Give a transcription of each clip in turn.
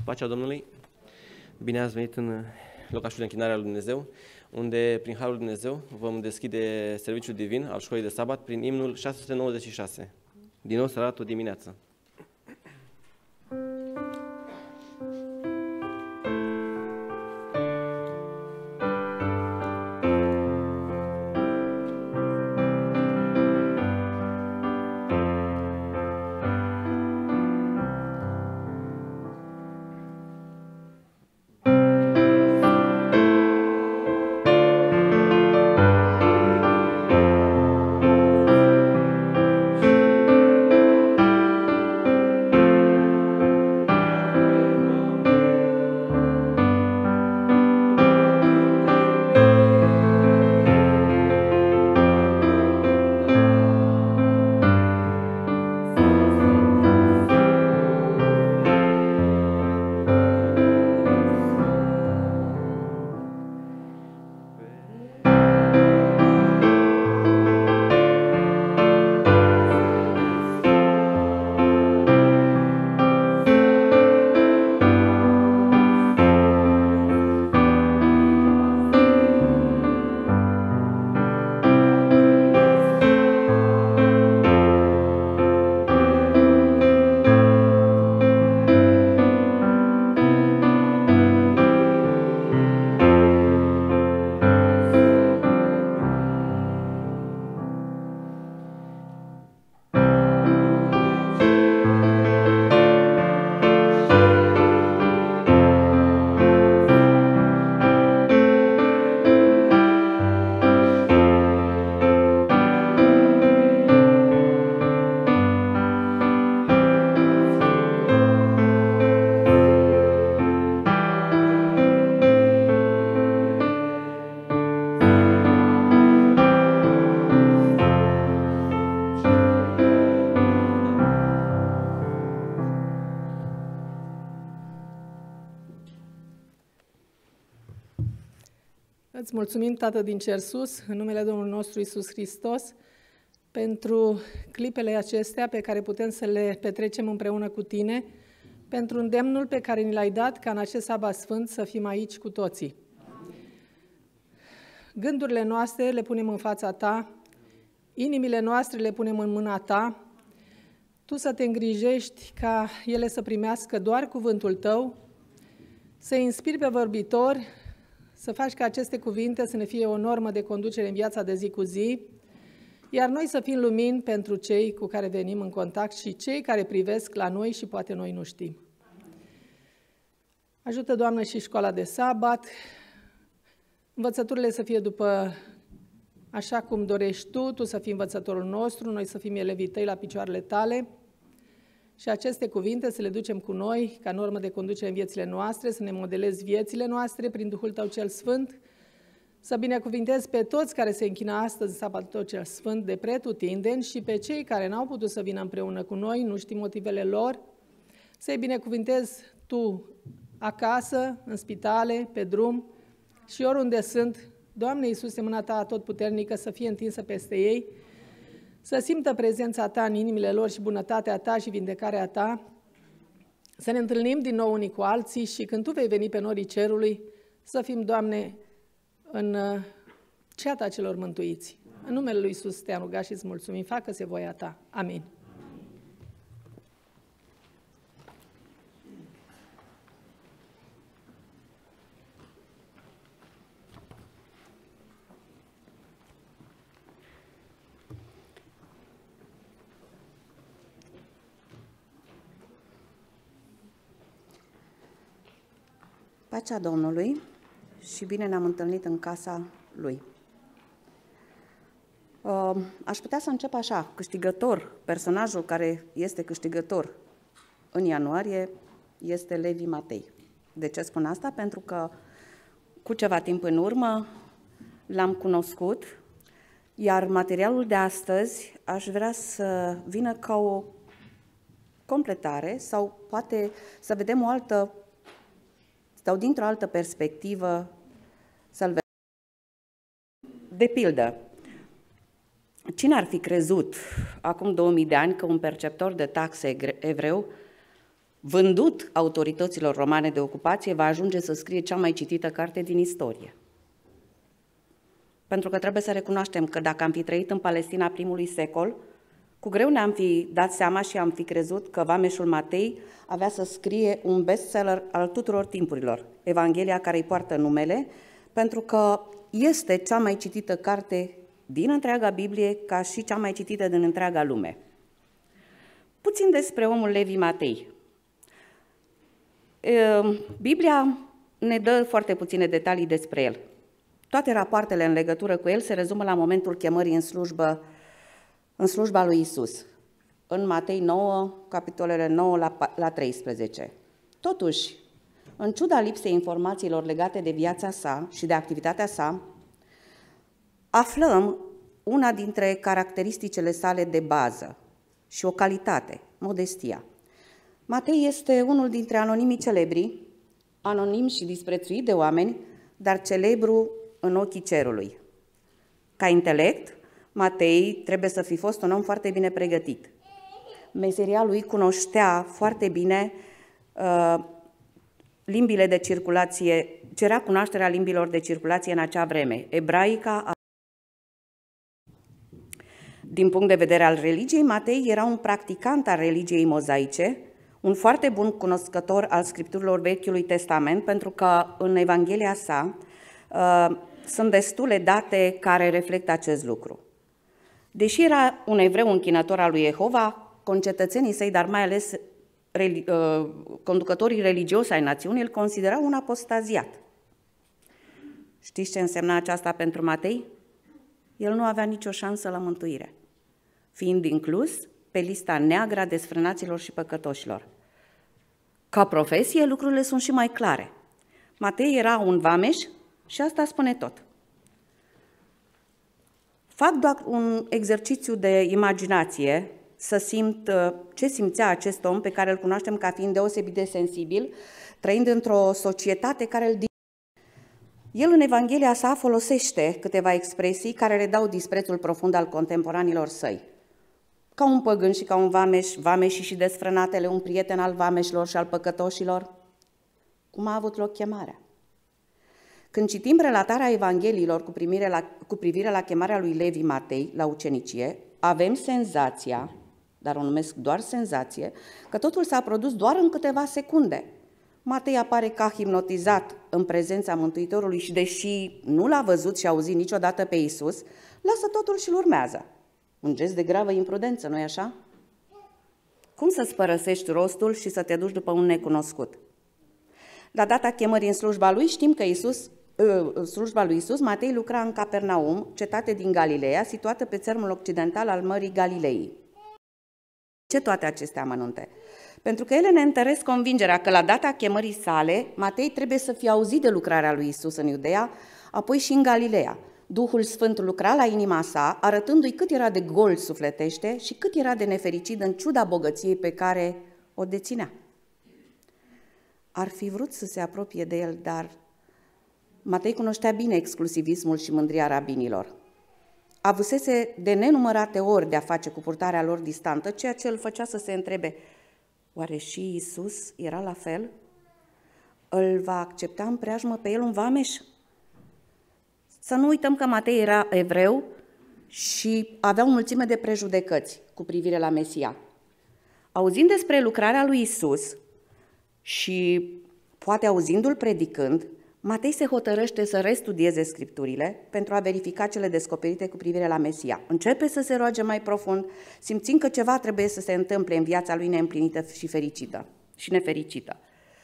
Pacea Domnului! Bine ați venit în locașul de închinare al lui Dumnezeu, unde, prin Harul lui Dumnezeu, vom deschide serviciul divin al școlii de sabat prin imnul 696. Din nou să arăt o dimineață. Îți mulțumim, Tată din cer sus, în numele Domnului nostru Iisus Hristos, pentru clipele acestea pe care putem să le petrecem împreună cu Tine, pentru îndemnul pe care ni l-ai dat ca în acest sabat sfânt să fim aici cu toții. Gândurile noastre le punem în fața Ta, inimile noastre le punem în mâna Ta, Tu să te îngrijești ca ele să primească doar cuvântul Tău, să inspiri pe vorbitori, să faci ca aceste cuvinte să ne fie o normă de conducere în viața de zi cu zi, iar noi să fim lumini pentru cei cu care venim în contact și cei care privesc la noi și poate noi nu știm. Ajută, Doamnă, și școala de sabat, învățăturile să fie după așa cum dorești Tu să fii învățătorul nostru, noi să fim elevii Tăi la picioarele Tale, și aceste cuvinte să le ducem cu noi ca normă de conducere în viețile noastre, să ne modelezi viețile noastre prin Duhul Tău cel Sfânt, să binecuvintezi pe toți care se închină astăzi în sabatul Tău cel Sfânt de pretutindeni și pe cei care n-au putut să vină împreună cu noi, nu știm motivele lor, să-i binecuvintezi Tu acasă, în spitale, pe drum și oriunde sunt. Doamne Iisuse, mâna Ta atotputernică să fie întinsă peste ei, să simtă prezența Ta în inimile lor și bunătatea Ta și vindecarea Ta, să ne întâlnim din nou unii cu alții și când Tu vei veni pe norii cerului, să fim, Doamne, în ceata celor mântuiți. În numele Lui Iisus Te-am rugat și îți mulțumim, facă-se voia Ta. Amin. Pacea Domnului și bine ne-am întâlnit în casa Lui. Aș putea să încep așa, câștigător, personajul care este câștigător în ianuarie este Levi Matei. De ce spun asta? Pentru că cu ceva timp în urmă l-am cunoscut, iar materialul de astăzi aș vrea să vină ca o completare sau poate să vedem o altă sau dintr-o altă perspectivă să-l vedem. De pildă, cine ar fi crezut acum 2000 de ani că un perceptor de taxe evreu vândut autorităților romane de ocupație, va ajunge să scrie cea mai citită carte din istorie. Pentru că trebuie să recunoaștem că dacă am fi trăit în Palestina primului secol, cu greu ne-am fi dat seama și am fi crezut că vameșul Matei avea să scrie un bestseller al tuturor timpurilor, Evanghelia care îi poartă numele, pentru că este cea mai citită carte din întreaga Biblie, ca și cea mai citită din întreaga lume. Puțin despre omul Levi Matei. Biblia ne dă foarte puține detalii despre el. Toate rapoartele în legătură cu el se rezumă la momentul chemării în slujba lui Isus, în Matei 9, capitolele 9 la 13. Totuși, în ciuda lipsei informațiilor legate de viața sa și de activitatea sa, aflăm una dintre caracteristicile sale de bază și o calitate, modestia. Matei este unul dintre anonimii celebri, anonim și disprețuit de oameni, dar celebru în ochii cerului. Ca intelect, Matei trebuie să fi fost un om foarte bine pregătit. Meseria lui cunoștea foarte bine limbile de circulație, cerea cunoașterea limbilor de circulație în acea vreme, ebraica. Din punct de vedere al religiei, Matei era un practicant al religiei mozaice, un foarte bun cunoscător al scripturilor Vechiului Testament, pentru că în Evanghelia sa sunt destule date care reflectă acest lucru. Deși era un evreu închinător al lui Jehova, concetățenii săi, dar mai ales conducătorii religioși ai națiunii, îl considerau un apostaziat. Știți ce însemna aceasta pentru Matei? El nu avea nicio șansă la mântuire, fiind inclus pe lista neagră a desfrânaților și păcătoșilor. Ca profesie, lucrurile sunt și mai clare. Matei era un vameș și asta spune tot. Fac doar un exercițiu de imaginație să simt ce simțea acest om pe care îl cunoaștem ca fiind deosebit de sensibil, trăind într-o societate care îl. El în Evanghelia sa folosește câteva expresii care le dau disprețul profund al contemporanilor săi. Ca un păgân și ca un vameș, vameșii și desfrânatele, un prieten al vameșilor și al păcătoșilor. Cum a avut loc chemarea? Când citim relatarea Evangheliilor cu privire la chemarea lui Levi Matei la ucenicie, avem senzația, dar o numesc doar senzație, că totul s-a produs doar în câteva secunde. Matei apare ca hipnotizat în prezența Mântuitorului și deși nu l-a văzut și auzit niciodată pe Iisus, lasă totul și îl urmează. Un gest de gravă imprudență, nu-i așa? Cum să-ți părăsești rostul și să te duci după un necunoscut? La data chemării în slujba lui știm că slujba lui Iisus, Matei lucra în Capernaum, cetate din Galileea, situată pe țărmul occidental al Mării Galilei. Ce toate acestea amănunte? Pentru că ele ne întăresc convingerea că la data chemării sale, Matei trebuie să fie auzit de lucrarea lui Iisus în Iudeea, apoi și în Galileea. Duhul Sfânt lucra la inima sa, arătându-i cât era de gol sufletește și cât era de nefericit în ciuda bogăției pe care o deținea. Ar fi vrut să se apropie de el, dar Matei cunoștea bine exclusivismul și mândria rabinilor. Avusese de nenumărate ori de a face cu purtarea lor distantă, ceea ce îl făcea să se întrebe, oare și Iisus era la fel? Îl va accepta în preajmă pe el un vameș? Să nu uităm că Matei era evreu și avea o mulțime de prejudecăți cu privire la Mesia. Auzind despre lucrarea lui Iisus și poate auzindu-l predicând, Matei se hotărăște să restudieze Scripturile pentru a verifica cele descoperite cu privire la Mesia. Începe să se roage mai profund, simțind că ceva trebuie să se întâmple în viața lui neîmplinită și fericită și nefericită.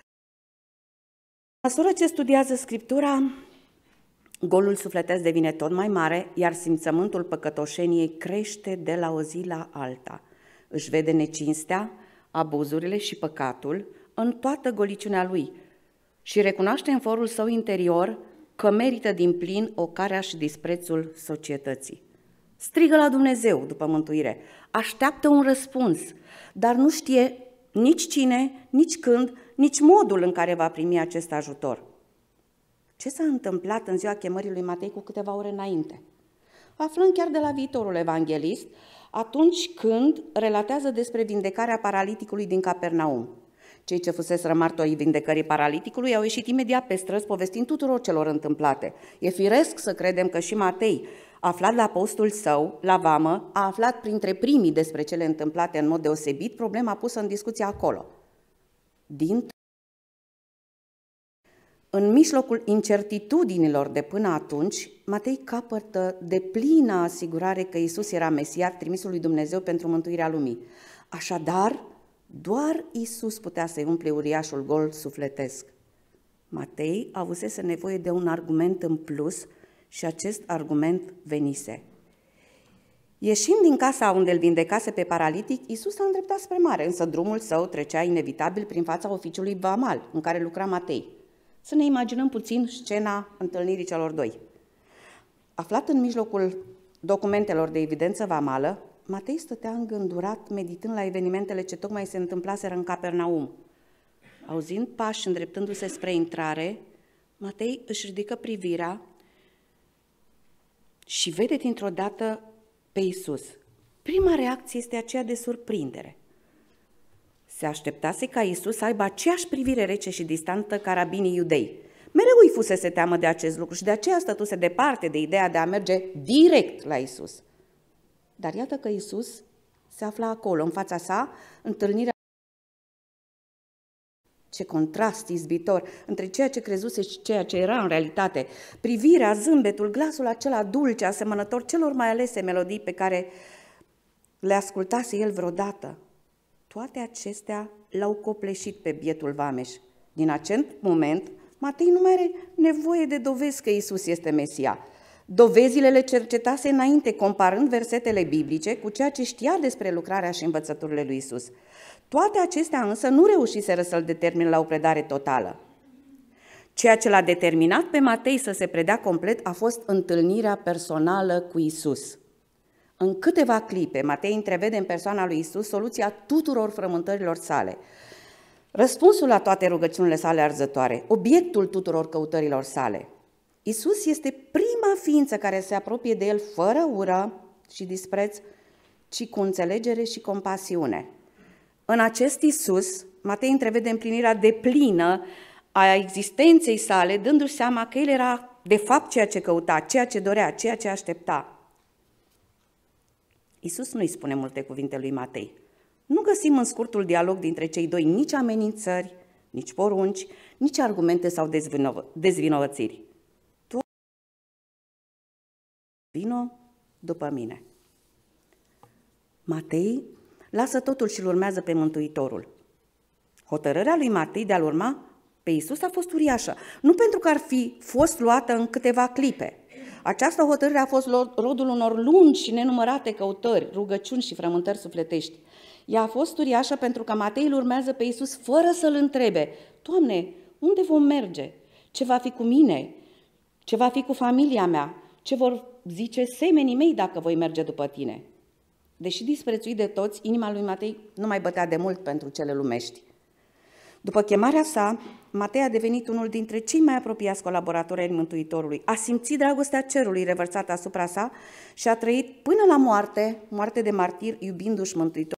În măsură ce studiază Scriptura, golul sufletesc devine tot mai mare, iar simțământul păcătoșeniei crește de la o zi la alta. Își vede necinstea, abuzurile și păcatul în toată goliciunea lui și recunoaște în forul său interior că merită din plin ocarea și disprețul societății. Strigă la Dumnezeu după mântuire, așteaptă un răspuns, dar nu știe nici cine, nici când, nici modul în care va primi acest ajutor. Ce s-a întâmplat în ziua chemării lui Matei cu câteva ore înainte? Aflăm chiar de la viitorul evanghelist, atunci când relatează despre vindecarea paraliticului din Capernaum. Cei ce fuseseră martorii vindecării paraliticului au ieșit imediat pe străzi povestind tuturor celor întâmplate. E firesc să credem că și Matei, aflat la postul său, la vamă, a aflat printre primii despre cele întâmplate în mod deosebit problema pusă în discuție acolo. În mijlocul incertitudinilor de până atunci, Matei capătă deplină asigurare că Iisus era Mesia, trimisul lui Dumnezeu pentru mântuirea lumii. Așadar, doar Iisus putea să-i umple uriașul gol sufletesc. Matei avusese nevoie de un argument în plus și acest argument venise. Ieșind din casa unde îl vindecase pe paralitic, Iisus s-a îndreptat spre mare, însă drumul său trecea inevitabil prin fața oficiului vamal, în care lucra Matei. Să ne imaginăm puțin scena întâlnirii celor doi. Aflat în mijlocul documentelor de evidență vamală, Matei stătea îngândurat, meditând la evenimentele ce tocmai se întâmplaseră în Capernaum. Auzind pași îndreptându-se spre intrare, Matei își ridică privirea și vede dintr-o dată pe Iisus. Prima reacție este aceea de surprindere. Se așteptase ca Iisus să aibă aceeași privire rece și distantă ca rabinii iudei. Mereu îi fusese teamă de acest lucru și de aceea stătuse departe de ideea de a merge direct la Iisus. Dar iată că Iisus se afla acolo, în fața sa, întâlnirea. Ce contrast izbitor între ceea ce crezuse și ceea ce era în realitate. Privirea, zâmbetul, glasul acela dulce, asemănător celor mai alese melodii pe care le ascultase el vreodată. Toate acestea l-au copleșit pe bietul vameș. Din acest moment, Matei nu mai are nevoie de dovezi că Iisus este Mesia. Dovezile le cercetase înainte, comparând versetele biblice cu ceea ce știa despre lucrarea și învățăturile lui Iisus. Toate acestea însă nu reușiseră să-l determine la o predare totală. Ceea ce l-a determinat pe Matei să se predea complet a fost întâlnirea personală cu Iisus. În câteva clipe, Matei întrevede în persoana lui Iisus soluția tuturor frământărilor sale, răspunsul la toate rugăciunile sale arzătoare, obiectul tuturor căutărilor sale. Iisus este prima ființă care se apropie de el fără ură și dispreț, ci cu înțelegere și compasiune. În acest Iisus, Matei întrevede împlinirea deplină a existenței sale, dându-și seama că el era de fapt ceea ce căuta, ceea ce dorea, ceea ce aștepta. Iisus nu îi spune multe cuvinte lui Matei. Nu găsim în scurtul dialog dintre cei doi nici amenințări, nici porunci, nici argumente sau dezvinovățiri. Tu vino după mine. Matei lasă totul și îl urmează pe Mântuitorul. Hotărârea lui Matei de a-l urma pe Iisus a fost uriașă, nu pentru că ar fi fost luată în câteva clipe. Această hotărâre a fost rodul unor lungi și nenumărate căutări, rugăciuni și frământări sufletești. Ea a fost uriașă pentru că Matei îl urmează pe Iisus fără să-l întrebe: Doamne, unde vom merge? Ce va fi cu mine? Ce va fi cu familia mea? Ce vor zice semenii mei dacă voi merge după tine? Deși disprețuit de toți, inima lui Matei nu mai bătea de mult pentru cele lumești. După chemarea sa, Matei a devenit unul dintre cei mai apropiați colaboratori ai Mântuitorului. A simțit dragostea cerului revărsată asupra sa și a trăit până la moarte de martir, iubindu-și Mântuitorul.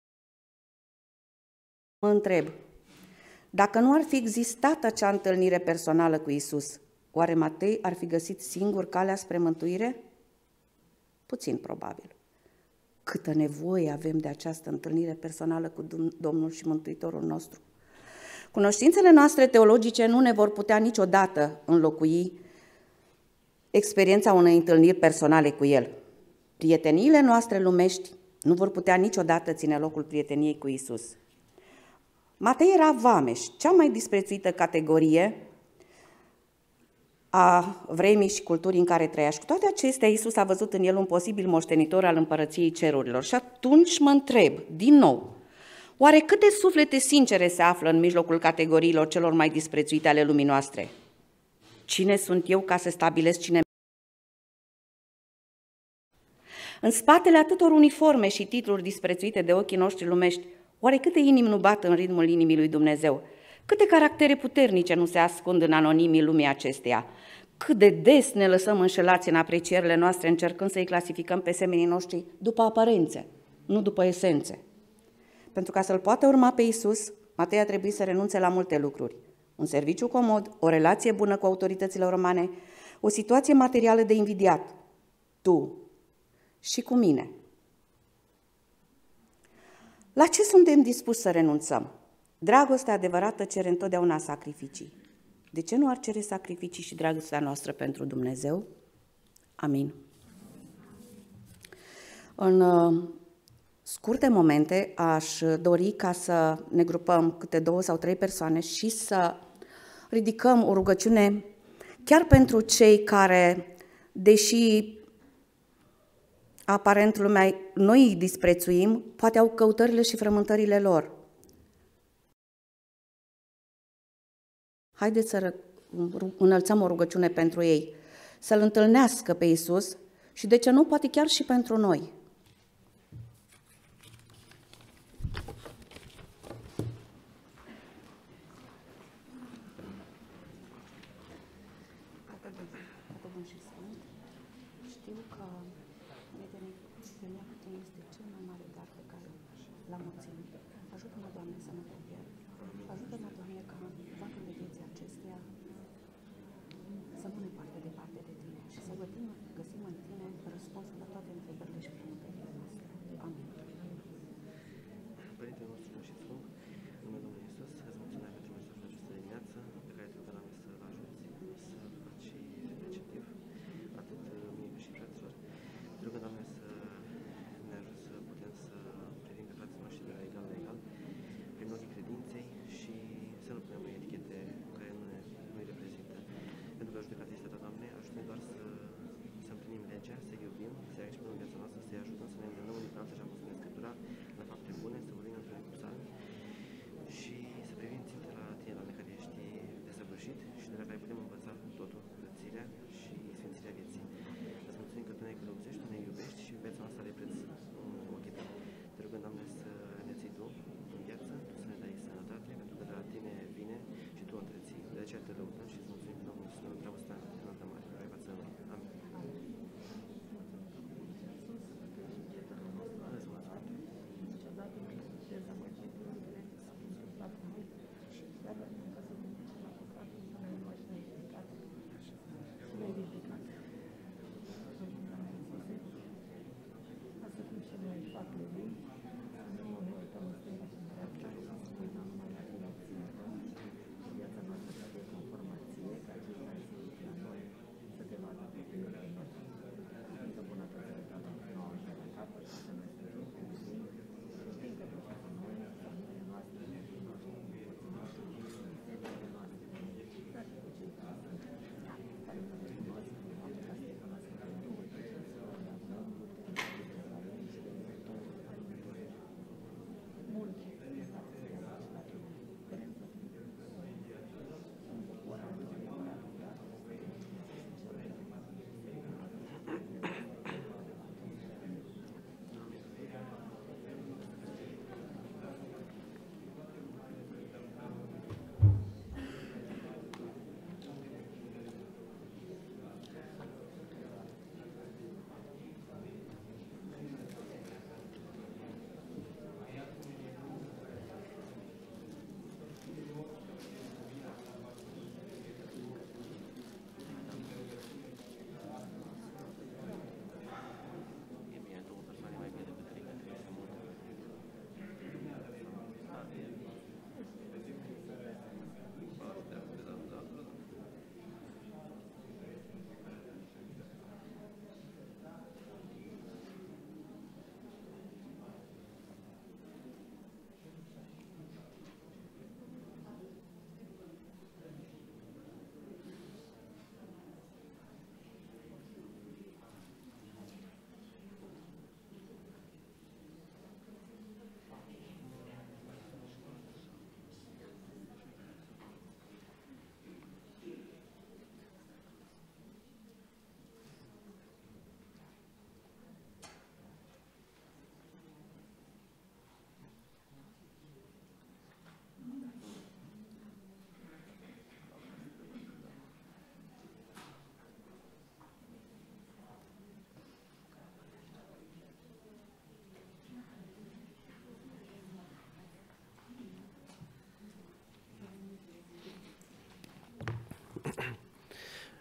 Mă întreb, dacă nu ar fi existat acea întâlnire personală cu Iisus, oare Matei ar fi găsit singur calea spre mântuire? Puțin probabil. Câtă nevoie avem de această întâlnire personală cu Domnul și Mântuitorul nostru. Cunoștințele noastre teologice nu ne vor putea niciodată înlocui experiența unei întâlniri personale cu El. Prieteniile noastre lumești nu vor putea niciodată ține locul prieteniei cu Iisus. Matei era vameș, cea mai disprețuită categorie a vremii și culturii în care trăia. Și cu toate acestea, Iisus a văzut în el un posibil moștenitor al împărăției cerurilor. Și atunci mă întreb, din nou, oare câte suflete sincere se află în mijlocul categoriilor celor mai disprețuite ale lumii noastre? Cine sunt eu ca să stabilesc cine? În spatele atâtor uniforme și titluri disprețuite de ochii noștri lumești, oare câte inimi nu bat în ritmul inimii lui Dumnezeu? Câte caractere puternice nu se ascund în anonimii lumii acesteia? Cât de des ne lăsăm înșelați în aprecierile noastre, încercând să-i clasificăm pe semenii noștri după aparențe, nu după esențe. Pentru ca să-L poată urma pe Iisus, Matei a trebuit să renunțe la multe lucruri. Un serviciu comod, o relație bună cu autoritățile romane, o situație materială de invidiat. Tu și cu mine. La ce suntem dispuși să renunțăm? Dragostea adevărată cere întotdeauna sacrificii. De ce nu ar cere sacrificii și dragostea noastră pentru Dumnezeu? Amin. În scurte momente aș dori ca să ne grupăm câte 2 sau 3 persoane și să ridicăm o rugăciune chiar pentru cei care, deși aparent lumea, noi îi disprețuim, poate au căutările și frământările lor. Haideți să înălțăm o rugăciune pentru ei, să-L întâlnească pe Iisus și, de ce nu, poate chiar și pentru noi. Știu că venia cu tine este cel mai mare dar pe care l-am obținut. Ajută-mă, Doamne, să mă prefer. Ajută-mă, Doamne, ca vatul de vieții acesteia să nu ne parte departe de Tine și să găsim în Tine răspunsul la toate întrebările și frământările noastre. Amin. Părintele nostru și Sfânt, în numele Domnului Iisus, îți mulțumesc pentru mesajul această dimineață, pe care te rugăm, Doamne, să-l ajuți, să faci receptiv, atât mie cât și fraților. Te rugăm, Doamne, să ne ajut să putem să privim pe frații noștri de la egal la egal, prin ochii credinței și să nu punem etichete care nu-i reprezintă. Pentru că judecata este ta, Doamne, ajută-ne doar să împlinim legea, să iubim, să-i exprimăm viața noastră, să-i ajutăm să ne îndemnăm în libertate, așa cum spune Scriptura, la fapte bune, să vorbim într-un cu psalmi și să privim țintă la Tine, Doamne, care ești desăvârșit și de la care putem învăța totul, curățirea și sfințirea vieții. Îți mulțumim că Tu ne călăuzești, Tu ne iubești și viața noastră are preț în ochii Tăi. Te rugăm, Doamne, să ne ții Tu în viață, Tu să ne dai sănătate, pentru că de la Tine vine și Tu o întreții. De aceea Te lăudăm și îți mulțumim că Domnul Iisus ne-a dragostea înaltă mare, care față în noi. Amin. Îți mulțumim.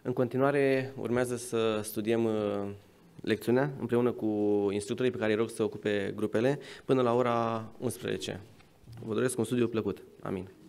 În continuare urmează să studiem lecțiunea împreună cu instructorii pe care îi rog să ocupe grupele până la ora 11. Vă doresc un studiu plăcut. Amin.